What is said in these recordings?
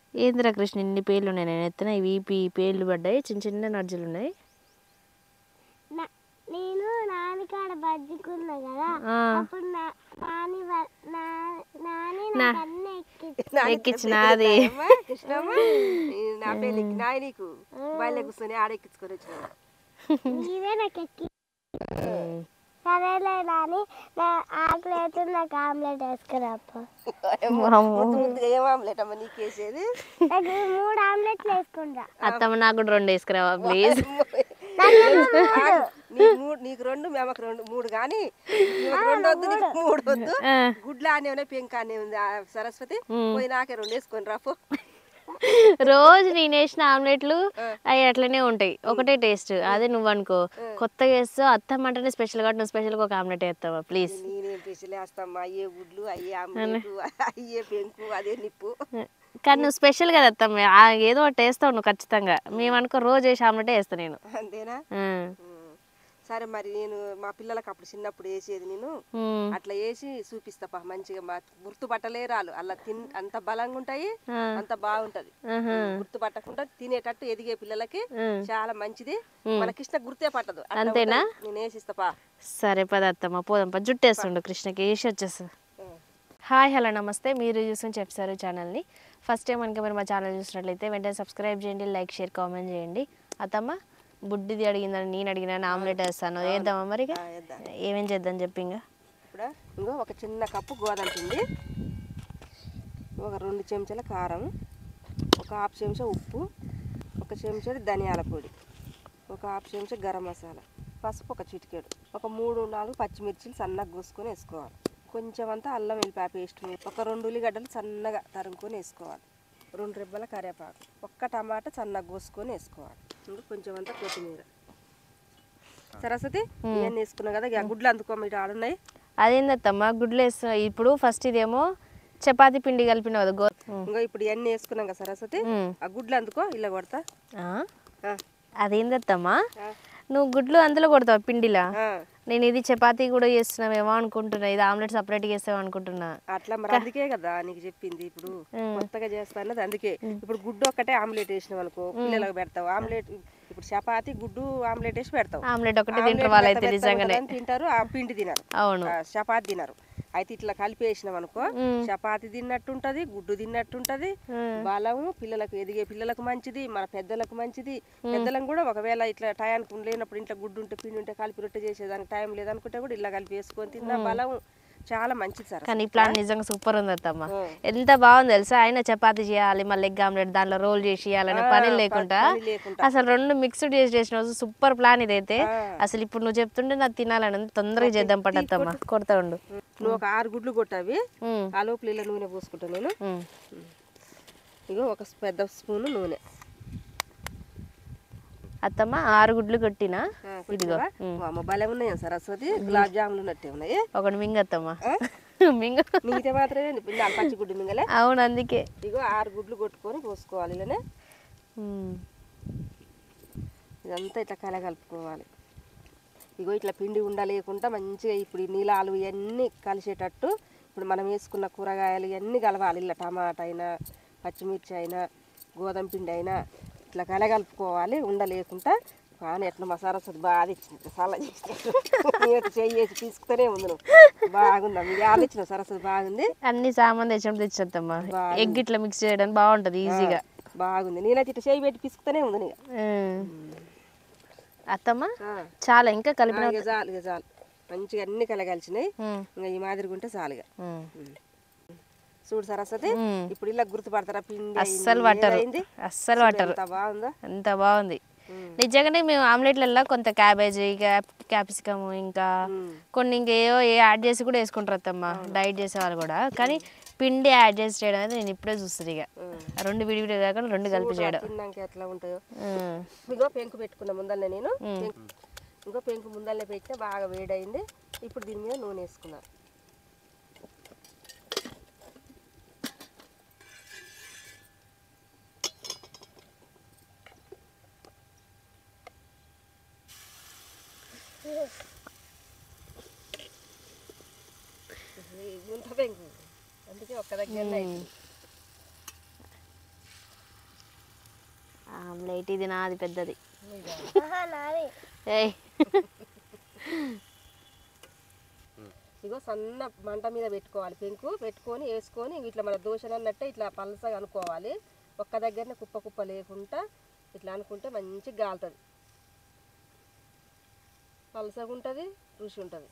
ఏంద్రా కృష్ణ ఇన్ని పేర్లు ఉన్నాయి, నేను ఎత్తున ఇవి పేర్లు పడ్డాయి, చిన్న చిన్న నడ్జులు ఉన్నాయి. నేను నాని కాడ బజ్జుకున్నా కదా, అప్పుడు నాని ఎక్కించిన అది కృష్ణమ్మ నా పేరు నాయ నీకు బయలు కూర్చొని ఆడెక్కించుకొని వచ్చిన ఇవే నాకు ఎక్కి. సరేలే నాని, ఆకలి అయితే నాకు ఆమ్లెట్ వేసుకురాప్ప. ఏం ఆమ్లెట్ అమ్మ నీకేసేది? నాకు 3 ఆమ్లెట్లు వేసుకుంటా. అత్తమ్మ నాకు కూడా 2 వేసుకురావా ప్లీజ్. నీకు 2 మేమకు 3 కానీ 2 వద్దు, నీకు 3 వద్దు. గుడ్లు ఆనే ఉన్నాయి, పెంక ఆనే ఉంది సరస్వతి, పోయి నాకే 2 వేసుకొని రాపో. రోజు నేను వేసిన ఆమ్లెట్లు అవి అట్లనే ఉంటాయి, ఒకటే టేస్ట్. అదే నువ్వు అనుకో కొత్తగా వేస్తావు, అత్తమ్మ అంటేనే స్పెషల్ కాబట్టి నువ్వు స్పెషల్గా ఒక ఆమ్లెట్ వేస్తావా ప్లీజ్. నేనేం స్పెషల్ వేస్తామ్మా, అయ్యే గుడ్లు అయ్యే ఆమ్లెట్ అయ్యే పెంకు అదే నిప్పు. కానీ నువ్వు స్పెషల్ కదా అత్తమ్మ, ఏదో ఒకటి వేస్తావు నువ్వు ఖచ్చితంగా. మేము అనుకో రోజు వేసి ఆమ్లెటే వేస్తా నేను. అంతేనా? సరే మరి నేను మా పిల్లలకు అప్పుడు చిన్నప్పుడు వేసేది, నేను అట్లా వేసి చూపిస్తా మంచిగా. గుర్తుపట్టలేరాలు అలా అంత బలంగా ఉంటాయి, అంత బాగుంటది. గుర్తుపట్టకుండా తినేటట్టు ఎదిగే పిల్లలకి చాలా మంచిది. మన కృష్ణ గుర్తే పట్టదు. అంతేనా? నేను వేసిస్తా. సరే పద అత్తమ్మ పోదాం, జుట్టేస్తుండు కృష్ణకి వేసి వచ్చేస్తా. హాయ్ హలో నమస్తే, మీరు చూసిన చెప్తారు ఛానల్ని. ఫస్ట్ టైం కనుక మీరు మా ఛానల్ చూసినట్లయితే వెంటనే సబ్స్క్రైబ్ చేయండి, లైక్ షేర్ కామెంట్ చేయండి. అత్తమ్మ బుడ్డిది అడిగిందని నేను అడిగినా, ఆమ్లెట్ వేస్తాను, వేద్దామా మరి? ఏమేం చేద్దాం చెప్పి. ఇంకో ఒక చిన్న కప్పు గోధుమ పిండి, ఒక 2 చెంచాల కారం, ఒక 1/2 చెంచా ఉప్పు, 1 చెంచా ధనియాల పొడి, ఒక 1/2 చెంచా గరం మసాలా, పసుపు 1 చిటికెడు, ఒక 3-4 పచ్చిమిర్చిలు సన్నగా కోసుకొని వేసుకోవాలి. కొంచెం అంతా అల్లం వెల్లిపాయ పేస్ట్, ఒక 2 ఉల్లిగడ్డలు సన్నగా తరుముకొని వేసుకోవాలి, 2 రెబ్బల కరివేపాకు, 1 టమాటా సన్నగా కోసుకొని వేసుకోవాలి, కొంచెం అంతా కొత్తిమీర. సరస్వతి ఇవన్నీ వేసుకున్నాం కదా, గుడ్లు అందుకో మీరు ఆడున్నాయి. అదేందత్తమ్మ గుడ్లు వేస్తా ఇప్పుడు? ఫస్ట్ ఇదేమో చపాతీ పిండి కలిపిన కదా, ఇంకో ఇప్పుడు ఇవన్నీ వేసుకున్నాం కదా సరస్వతి, ఆ గుడ్లు అందుకో ఇలా కొడతా. అదేందత్తమ్మా నువ్వు గుడ్లు అందులో కొడతావు పిండిలా? నేను ఇది చపాతీ కూడా చేస్తున్నావేమో అనుకుంటున్నా, ఇది ఆమ్లెట్ సపరేట్ చేస్తావు అనుకుంటున్నా. అట్లా మరి అందుకే కదా నీకు చెప్పింది, ఇప్పుడు కొత్తగా చేస్తా అన్నది అందుకే. ఇప్పుడు గుడ్డు ఒక్కటే ఆమ్లెట్ వేసినావు అనుకో, పిల్లలకు పెడతావు ఆమ్లెట్. ఇప్పుడు చపాతీ గుడ్డు ఆమ్లెట్ వేసి పెడతావు, ఆమ్లెట్ ఒకటి తింటారు వాళ్ళైతే నిజంగానే తింటారు, ఆ పిండి తినరు. అవును, చపాతీ తినరు. అయితే ఇట్లా కలిపి వేసినాం అనుకో, చపాతీ తిన్నట్టుంటది, గుడ్డు తిన్నట్టుంటది, బలము పిల్లలకు, ఎదిగే పిల్లలకు మంచిది, మన పెద్దలకు మంచిది. పెద్దలకు కూడా ఒకవేళ ఇట్లా టయానికి లేనప్పుడు ఇంట్లో గుడ్డు ఉంటే పిండి ఉంటే కలిపి రొట్టె చేసేదానికి టైం లేదనుకుంటే కూడా ఇలా కలిపి వేసుకొని తిన్నా బలం చాలా మంచిది సార్. కానీ ఈ ప్లాన్ నిజంగా సూపర్ ఉంది అత్తమ్మ, ఎంత బాగుంది తెలుసా. ఆయన చపాతీ చేయాలి, మళ్ళీ ఎగ్ ఆమ్లెట్ దాంట్లో రోల్ చేసి ఇవ్వాలనే పని లేకుండా అసలు 2 మిక్స్డ్ చేసిన రోజు సూపర్ ప్లాన్ ఇదైతే. అసలు ఇప్పుడు నువ్వు చెప్తుంటే నాకు తినాలని తొందరగా చేద్దాం పట్టత్తమ్మ. కొడతా ఉండు. నువ్వు ఒక 6 గుడ్లు కొట్టావి, ఆ లోపల ఇలా నూనె పోసుకుంటా నేను. ఇగో ఒక పెద్ద స్పూను నూనె. అత్తమ్మ 6 గుడ్లు కొట్టినా, ఇదిగో భలే ఉన్నాయి సరస్వతి, గులాబ్ జాములు ఉన్నట్టే ఉన్నాయి. ఒకటి మింగత్తమ్మ, మింగితే మాత్రమే పచ్చి గుడ్డు మింగలే. అవును, అందుకే ఇగో 6 గుడ్లు కొట్టుకొని పోసుకోవాలి ఇలానే. ఇదంతా ఇట్లా కలగలుపుకోవాలి. ఇగో ఇట్లా పిండి ఉండలేకుండా మంచిగా ఇప్పుడు ఈ నీలాలు ఇవన్నీ కలిసేటట్టు ఇప్పుడు మనం వేసుకున్న కూరగాయలు ఇవన్నీ కలవాలి. ఇలా టమాటా అయినా, పచ్చిమిర్చి అయినా, గోధుమ పిండి అయినా ఇట్లా కలగలుపుకోవాలి ఉండలేకుండా. కానీ ఎట్లా మా సరస్వతి బాగా ఇచ్చింది, సలా చేసి చేసి తీసుకునే ఉంది. నువ్వు బాగుందా? మీరు ఆలోచన సరస్వతి బాగుంది. అన్ని సామాన్ తెచ్చమ్మా, ఎగ్ ఇట్లా మిక్స్ చేయడానికి బాగుంటది ఈజీగా. బాగుంది, నేనైతే ఇట్లా చేయి పెట్టి పిసుకుతూనే ఉంది. అత్తమ్మ చాలా ఇంకా కలిపిన చాలు, ఇక చాలు, మంచిగా అన్ని కలగలిచినాయి. ఇంకా ఈ మాదిరిగా ఉంటే చాలుగా. చూడు సరస్వతి, ఇప్పుడు ఇలా గుర్తుపడతారా పిండి? అస్సలు పట్టరు, అస్సలు పట్టరు. బాగుందా? ఎంత బాగుంది నిజంగానే. మేము ఆమ్లెట్లలో కొంత క్యాబేజీ, క్యాప్సికమ్, ఇంకా కొన్ని ఇంకేవో యాడ్ చేసి కూడా వేసుకుంటారు అత్తమ్మ, డైట్ చేసే వాళ్ళు కూడా. కానీ పిండి యాడ్ చేసి చేయడం అయితే నేను ఇప్పుడే చూస్తుంది. ఇక 2 విడివిడి కాకుండా 2 కలిపి చేయడం ఎట్లా ఉంటాయో. ఇంకో పెంకు పెట్టుకున్నా ముందరనే నేను, ఇంకో పెంకు ముందరనే పెట్టినా బాగా వేడైంది. ఇప్పుడు దీని మీద నూనె వేసుకున్నాను. గుంత పెంకు అందుకే ఒక్క దగ్గర ఆమ్లెట్ ఇది నాది పెద్దది. నాది ఏయ్ ఇగో సన్న మంట మీద పెట్టుకోవాలి, పెంకు పెట్టుకొని వేసుకొని ఇట్లా మన దోశలు అన్నట్టే ఇట్లా పలసగా అనుకోవాలి. ఒక్క దగ్గరనే కుప్ప కుప్ప లేకుండా ఇట్లా అనుకుంటే మంచిగా గాలుతుంది, పలసగా ఉంటుంది, రుచి ఉంటుంది.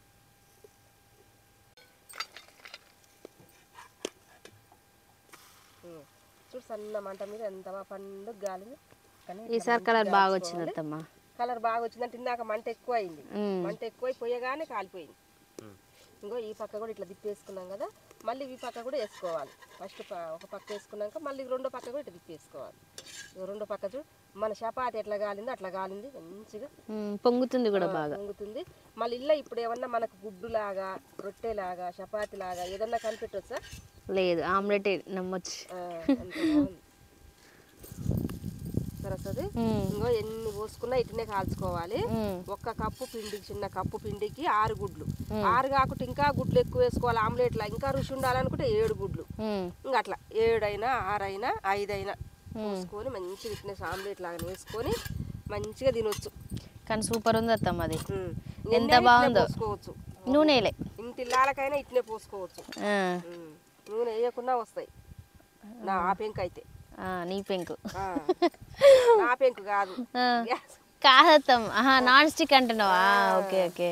చూడు సన్న మంట మీద ఎంత పండు గాలి. ఈసారి కలర్ బాగా వచ్చింది అత్తమ్మ. కలర్ బాగా వచ్చిందంటే ఇందాక మంట ఎక్కువ అయింది, మంట ఎక్కువ పోయగానే కాలిపోయింది. ఇంకో ఈ పక్క కూడా ఇట్లా తిప్పేసుకున్నాం కదా, మళ్ళీ ఈ పక్క కూడా వేసుకోవాలి. ఫస్ట్ ఒక పక్క వేసుకున్నాక మళ్ళీ రెండో పక్క కూడా ఇట్లా తిప్పేసుకోవాలి. రెండో పక్క చూడు మన చపాతి ఎట్లా గాలిందో అట్లా గాలింది, మంచిగా పొంగుతుంది కూడా బాగా పొంగుతుంది. మళ్ళీ ఇలా ఇప్పుడు ఏమన్నా మనకు గుడ్డులాగా రొట్టెలాగా చపాతీలాగా ఏదన్నా కనిపెట్టొచ్చా? లేదు, ఆమ్లెట్ నమ్మొచ్చు. సరసది. ఇంకో ఎన్ని పోసుకున్నా ఇట్లనే కాల్చుకోవాలి. ఒక్క కప్పు పిండికి, చిన్న కప్పు పిండికి 6 గుడ్లు. 6 కాకుండా ఇంకా గుడ్లు ఎక్కువ వేసుకోవాలి ఆమ్లెట్లా, ఇంకా రుచి ఉండాలనుకుంటే 7 గుడ్లు. ఇంకా అట్లా 7 అయినా 6 అయినా 5 అయినా పోసుకొని మంచిగా ఇట్నే ఆమ్లెట్ లాగా వేసుకొని మంచిగా తినొచ్చు. కానీ సూపర్ ఉంది అత్తమ్మ, అది ఎంత బాగుందో. పోసుకోవచ్చు నూనెలే, ఇంత ఇల్లాలకైనా ఇట్నే పోసుకోవచ్చు. నూనె వేయకుండా వస్తాయి. నా ఆ పెంకు అయితే నీ పెంకు నా పెంకు కాదు, కాదత్తమ్మ. నాన్ స్టిక్ అంటున్నావా? Okay okay.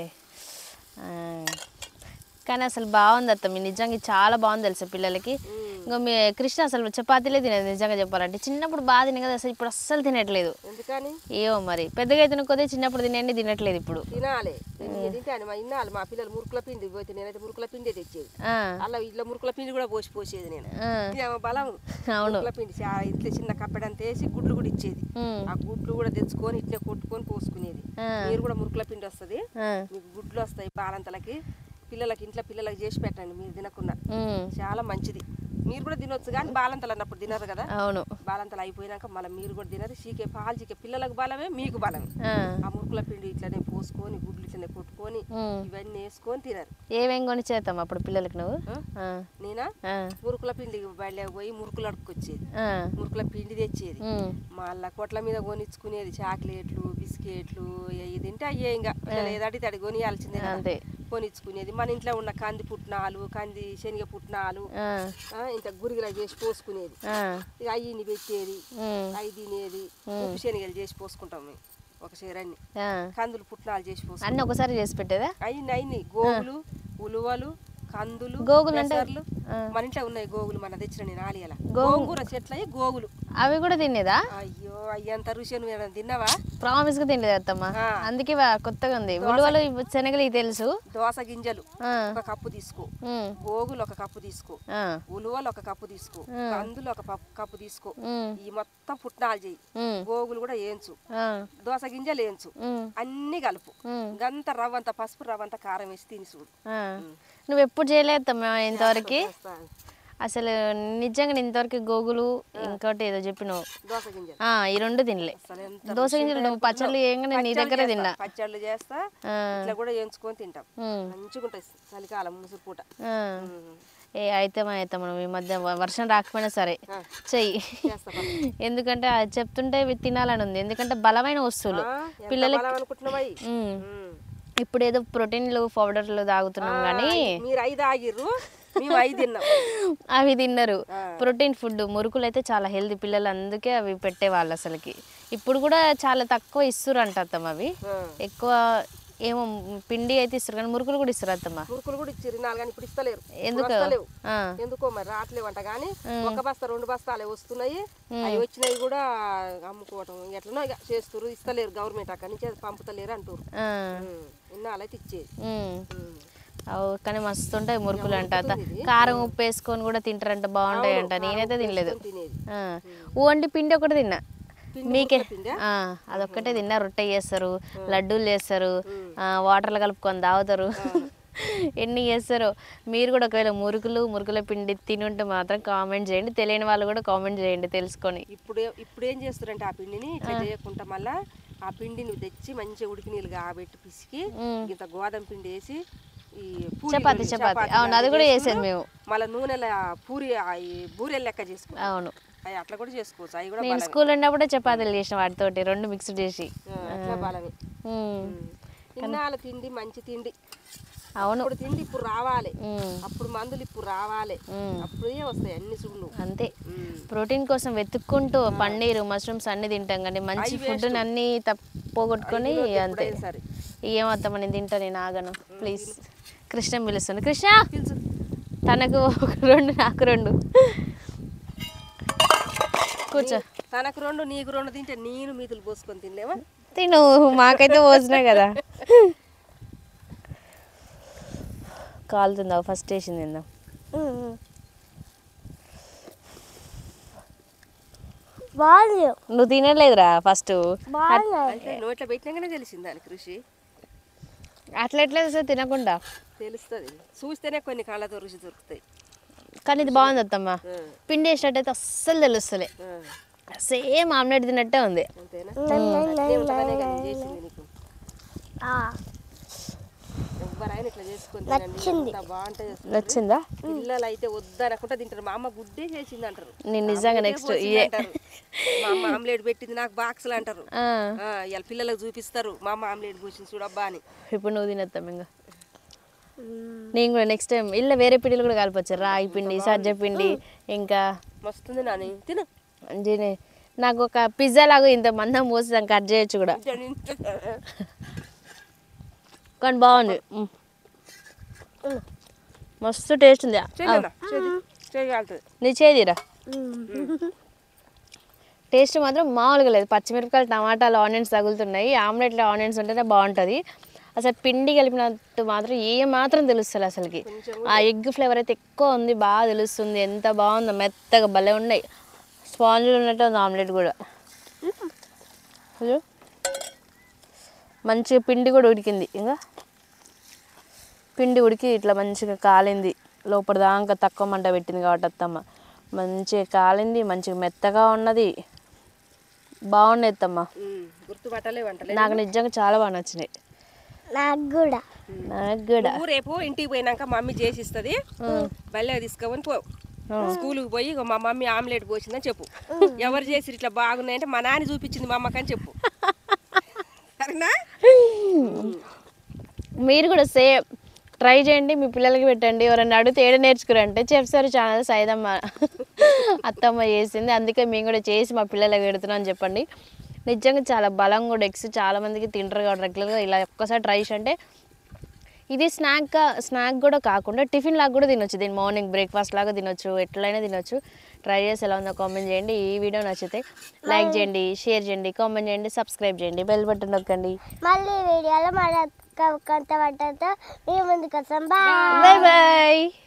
కానీ అసలు బాగుంది అత్తమ్మ, నిజంగా చాలా బాగుంది తెలుసా పిల్లలకి. ఇంకా మీ కృష్ణ అసలు చపాతీలే తినేది నిజంగా చెప్పాలంటే. చిన్నప్పుడు బాగా తినే కదా, అసలు ఇప్పుడు అస్సలు తినట్లేదు. ఎందుకని ఏమో మరి, పెద్దగా అయితే కొద్దిగా చిన్నప్పుడు తినండి, తినట్లేదు ఇప్పుడు. తినాలి, తింటాను. మా ఇన్నాళ్ళు మా పిల్లలు మురుకుల పిండి పోతే నేనైతే మురుకుల పిండి తెచ్చేది. అలా ఇట్లా మురుకుల పిండి కూడా పోసేది నేను. బలం మురుకుల పిండి ఇట్లా చిన్న కప్పెడంత వేసి గుడ్లు కూడా ఇచ్చేది. ఆ గుడ్లు కూడా తెచ్చుకొని ఇట్లా కొట్టుకొని పోసుకునేది. మీరు కూడా మురుకుల పిండి వస్తుంది, మీకు గుడ్లు వస్తాయి బాలంతలకి. పిల్లలకి ఇంట్లో పిల్లలకి చేసి పెట్టండి, మీరు తినకున్నా చాలా మంచిది. మీరు కూడా తినొచ్చు, కానీ బాలంతలు అన్నప్పుడు తినరు కదా. అవును, బాలంతలు అయిపోయినాక మళ్ళీ మీరు కూడా తినరు. చీకే పాలు చీకే పిల్లలకు బలమే, మీకు బలమే. ఆ మురుకుల పిండి ఇట్లనే పోసుకొని గుడ్లు ఇట్లనే కొట్టుకొని ఇవన్నీ వేసుకొని తినరు. ఏమేం కొని చేద్దాం అప్పుడు పిల్లలకి నువ్వు? నేనా మురుకుల పిండి బయట పోయి మురుకులు అడుక్కొచ్చేది, మురుకుల పిండి తెచ్చేది. మళ్ళా కొట్ల మీద కొనిచ్చుకునేది చాక్లెట్లు, బిస్కెట్లు, ఇవి తింటే అయ్యే ఇంకా ఏదడితే అది కొనియాల్సిందే అంతే. కొనిచ్చుకునేది. మన ఇంట్లో ఉన్న కంది పుట్నాలు, కంది శనగ పుట్నాలు ఇంత గురిగిలా చేసి పోసుకునేది. ఇక అయ్యిని పెట్టేది, అవి తినేది. ఉప్పు శనగలు చేసి పోసుకుంటాం మేము ఒక సేరన్ని. కందులు పుట్నాలు చేసి పోసుకుంటాం. అన్ని ఒకసారి చేసి పెట్టేదా? అయ్యి గోగులు, ఉలువలు, కందులు, గోగులు మన ఇంట్లో ఉన్నాయి గోగులు. మన తెచ్చిన నేను ఆలియాల గోంగూర చెట్లయి గోగులు. అవి కూడా తినేదా? అయ్యో అయ్యంత రుచి తిన్నావా? ప్రామిస్ గా తినలేదు అత్తమ్మ, అందుకే కొత్తగా ఉంది. ఉలువలు శనగలు తెలుసు. దోస గింజలు 1 కప్పు తీసుకో, గోగులు 1 కప్పు తీసుకో, ఉలువలు 1 కప్పు తీసుకో, కందులు 1 కప్పు తీసుకో. ఈ మొత్తం పుట్నాలు చేయి, గోగులు కూడా వేయించు, దోస గింజలు వేయించు, అన్ని కలుపు. గంత రవ్వంత పసుపు, రవ్వంత కారం వేసి తిని చూడు. నువ్వు ఎప్పుడు చేయలేదమ్మా ఇంతవరకు? అసలు నిజంగా నేను ఇంతవరకు గోగులు ఇంకోటి ఏదో చెప్పినావు, ఈ 2 తినలే. దోస గింజలు నువ్వు పచ్చళ్ళు ఏంగా నీ దగ్గర తిన్నా. పచ్చళ్ళు చేస్తా, ఇట్లా కూడా వేయించుకొని తింటాం, మంచిగా ఉంటాయి చలికాలం ముసురు పూట. అయితే మనం ఈ మధ్య వర్షం రాకపోయినా సరే చెయ్యి, ఎందుకంటే అది చెప్తుంటే తినాలని ఉంది. ఎందుకంటే బలమైన వస్తువులు పిల్లలకి. ఇప్పుడు ఏదో ప్రోటీన్లు పౌడర్లు తాగుతున్నాం కానీ అవి తిన్నారు. ప్రోటీన్ ఫుడ్ మురుకులు అయితే చాలా హెల్దీ, పిల్లలు అందుకే అవి పెట్టేవాళ్ళు. అసలుకి ఇప్పుడు కూడా చాలా తక్కువ ఇస్తురు అంట అత్తమ్మ. అవి ఎక్కువ ఏమో పిండి అయితే ఇస్తారు కానీ మురుకులు కూడా ఇస్తారు అత్తమ్మ. మురుకులు కూడా ఇచ్చారు కానీ ఇప్పుడు ఇస్తలేరు. ఎందుకో మరి రావట్లేవంట. కానీ 1 బస్తా 2 బస్తాలే వస్తున్నాయి. అవి వచ్చినవి కూడా అమ్ముకోవటం ఎట్లనో చేస్తారు, ఇస్తలేరు. గవర్నమెంట్ అక్కడి నుంచి పంపుతలేరు అంటారు. ఇన్నాళ్ళైతే ఇచ్చేది. కానీ మస్తు ఉంటాయి మురుకులు అంట. కారం ఉప్పు వేసుకొని కూడా తింటారంట, బాగుంటాయంట. నేనైతే తినలేదు. ఓన్లీ పిండి ఒకటి తిన్నా. మీకే అదొక్కటే తిన్నా. రొట్టె చేస్తారు, లడ్డూలు చేస్తారు, వాటర్లో కలుపుకొని తాగుతారు, ఎన్ని చేస్తారో. మీరు కూడా ఒకవేళ మురుకుల పిండి తిని ఉంటే మాత్రం కామెంట్ చేయండి. తెలియని వాళ్ళు కూడా కామెంట్ చేయండి తెలుసుకొని. ఇప్పుడు ఏం చేస్తారంటే ఆ పిండిని ఇట్లా చేయకుండా మళ్ళీ ఆ పిండిని తెచ్చి మంచిగా ఉడికి నీళ్ళు కాబెట్టి పిసికి ఇంత గోధుమ పిండి వేసి ఈ చపాతి అవును, అది కూడా చేసేది మేము. మళ్ళీ నూనెల ఈ బూరెలు లెక్క చేసుకుంటాం. అవును, అవి అట్లా కూడా చేసుకోవచ్చు. అవి కూడా నేను స్కూల్ ఉన్నప్పుడే చపాతీలు చేసిన వాటితోటి 2 మిక్స్ చేసి. అట్లా బలమే. ఉమ్. ఇన్నాళ్ళ తిండి మంచి తిండి. అవును. ఇప్పుడు తిండి ఇప్పుడు రావాలి, అప్పుడు మందులు ఇప్పుడు రావాలి, అప్పుడే వస్తాయి అన్ని సుళ్ళు. అంతే, ప్రోటీన్ కోసం వెతుక్కుంటూ పన్నీరు మష్రూమ్స్ అన్ని తింటాం కానీ మంచి ఫుడ్ అన్ని పోగొట్టుకొని అంతే. ఏమవుతాం నేను తింటా, నేను ఆగను. ప్లీజ్, కృష్ణ పిలుస్తుంది. కృష్ణ తనకు 2 నాకు 2. కూర్చో. తనకు 2 నీకు 2 తింటే నేను మీతులు పోసుకొని తినలేవా? తిను, మాకైతే పోసినా కదా. కాలుతుందా? ఫస్ట్ వేసింది తిందాం. బాగుంది. నువ్వు తినలేదురా ఫస్ట్. అంటే నోట్లో పెట్టినాకనే తెలిసింది దాని కృషి. అట్లా ఎట్లా తెలుస్తుంది తినకుండా? తెలుస్తుంది, చూస్తేనే కొన్ని కాళ్ళతో రుచి దొరుకుతాయి. కానీ ఇది బాగుంది అత్తమ్మ. పిండి వేసినట్టయితే అస్సలు తెలుస్తలే, సేమ్ ఆమ్లెట్ తిన్నట్టే ఉంది. అంతేనా? అట్లే ఉంటుందనే కదా నేను చేసింది నీకు. ఎవరైనా ఇట్లా చేసుకొని తినండి, ఎంత బాగుంటుంది. నచ్చిందా? పిల్లలు అయితే వద్దనకుండా తింటారు. మా అమ్మ గుడ్డే చేసింది అంటారు. నేను నిజంగా నెక్స్ట్ అంటారు. మా అమ్మ ఆమ్లెట్ పెట్టింది నాకు బాక్సులు అంటారు. ఇలా పిల్లలకు చూపిస్తారు మా అమ్మ ఆమ్లెట్ పోసింది చూడబ్బా అని. ఇప్పుడు నువ్వు తినేస్తాం ఇంకా. నేను కూడా నెక్స్ట్ టైం ఇలా వేరే పిండిలు కూడా కలపచ్చు. రాగి పిండి, సజ్జ పిండి, ఇంకా మస్తుంది నాని తిను. నాకు ఒక పిజ్జా లాగా ఇంత మందం పోసి దాన్ని కట్ చేయొచ్చు కూడా. కానీ బాగుంది, మస్తు టేస్ట్ ఉంది. నీ చేదిరా, టేస్ట్ మాత్రం మామూలుగా లేదు. పచ్చిమిరపకాయలు, టమాటాలు, ఆనియన్స్ తగులుతున్నాయి. ఆమ్లెట్లో ఆనియన్స్ ఉంటేనే బాగుంటుంది. అసలు పిండి కలిపినట్టు మాత్రం మాత్రం తెలుస్తుంది అసలుకి. ఆ ఎగ్ ఫ్లేవర్ అయితే ఎక్కువ ఉంది, బాగా తెలుస్తుంది. ఎంత బాగుందో, మెత్తగా భలే ఉన్నాయి. స్పాంజ్లు ఉన్నట్టు ఉంది ఆమ్లెట్ కూడా. మంచిగా పిండి కూడా ఉడికింది. ఇంకా పిండి ఉడికి ఇట్లా మంచిగా కాలింది. లోపల దాకా తక్కువ మంట పెట్టింది కాబట్టి అత్తమ్మ మంచిగా కాలింది, మంచిగా మెత్తగా ఉన్నది. బాగున్నాయి అత్తమ్మ. నాకు నిజంగా చాలా బాగా నచ్చినాయి. నాకు కూడా. రేపు ఇంటికి పోయినాక మమ్మీ చేసి ఇస్తుంది, బల్లె తీసుకొని పో. స్కూల్కి పోయి మా మమ్మీ ఆమ్లెట్ పోసిందని చెప్పు. ఎవరు చేసి ఇట్లా బాగున్నాయంటే మా నాన్న చూపించింది మా అమ్మకని చెప్పు. సరేనా? మీరు కూడా సేమ్ ట్రై చేయండి, మీ పిల్లలకి పెట్టండి. ఎవరైనా అడిగితే ఏడ నేర్చుకురంటే చెప్తారు ఛానల్ సైదమ్మ అత్తమ్మ చేసింది, అందుకే మేము కూడా చేసి మా పిల్లలకి పెడుతున్నాం అని చెప్పండి. నిజంగా చాలా బలం కూడా. ఎగ్స్ చాలా మందికి తింటారు కాబట్టి రెగ్యులర్గా ఇలా ఒక్కసారి ట్రై చేసి అంటే ఇది స్నాక్ కూడా కాకుండా టిఫిన్ లాగా కూడా తినొచ్చు. దీన్ని మార్నింగ్ బ్రేక్ఫాస్ట్ లాగా తినొచ్చు, ఎట్లయినా తినొచ్చు. ట్రై చేసి ఎలా ఉందో కామెంట్ చేయండి. ఈ వీడియో నచ్చితే లైక్ చేయండి, షేర్ చేయండి, కామెంట్ చేయండి, సబ్స్క్రైబ్ చేయండి, బెల్ బటన్ నొక్కండి. మళ్ళీ వీడియోలో మన కొంత వంటతో మీ ముందుకు వస్తాం. Bye bye.